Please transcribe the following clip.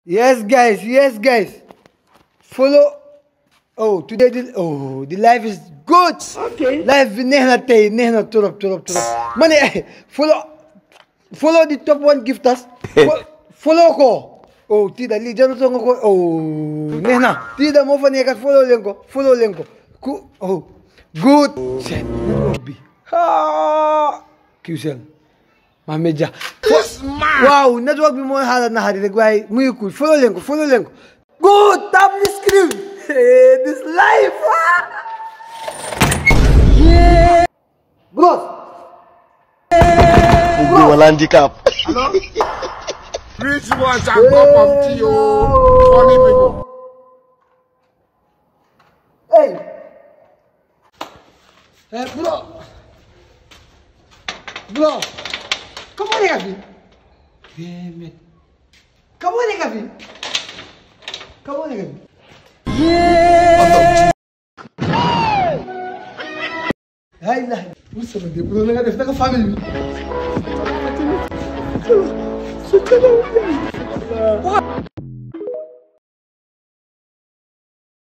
Yes, guys. Yes, guys. Follow. Oh, today the life is good. Okay. Life nehna tay nehna turop. Money. Follow the top one gifters. Follow ko. Oh, tida li jano tongo ko. Oh, nehna. Tida mo fa nekat follow lenko. Follow lenko. Oh, good. Set. Network bi. Ha. QCell. Mameja. Wow, network bi mo halat na hari rek way muy cool. Follow lenko. Good. Tap the screen. This life. Yeah. Bros. Bro, handicap. Hello? Rich ones and pop of Tio. Funny people. Hey. Hey, bro. Bro. Kamu ni kafi? Damn it. Kamu ni kafi? Yeah. Hai lah. Musa dia bro nak ada nak family. Sudah.